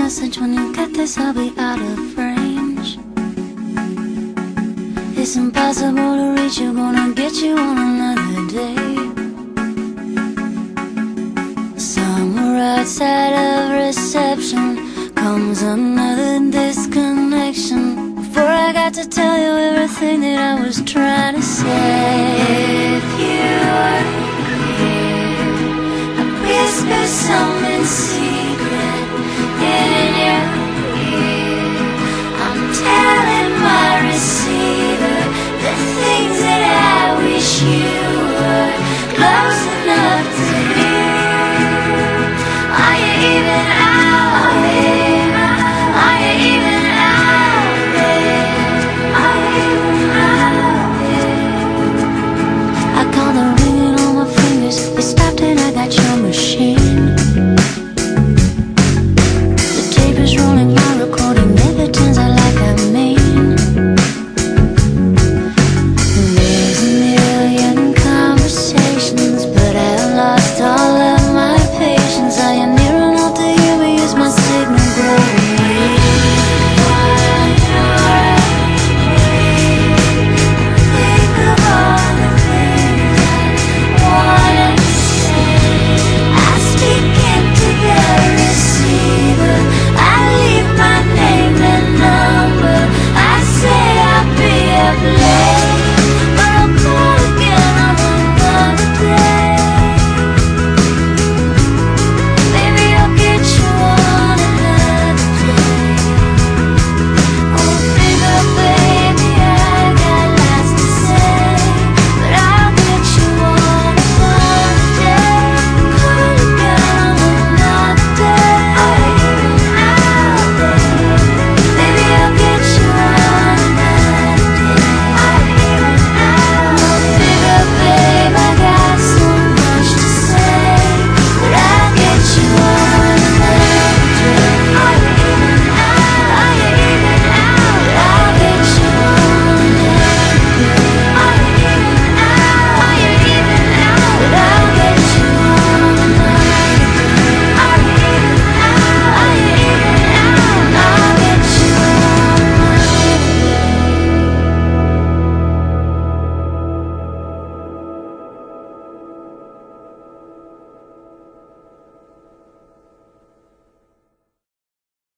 message. When you get this, I'll be out of range. It's impossible to reach you, gonna get you on another day. Somewhere outside of reception comes another disconnection. Before I got to tell you everything that I was trying to say. If you were here, I'd whisper something, see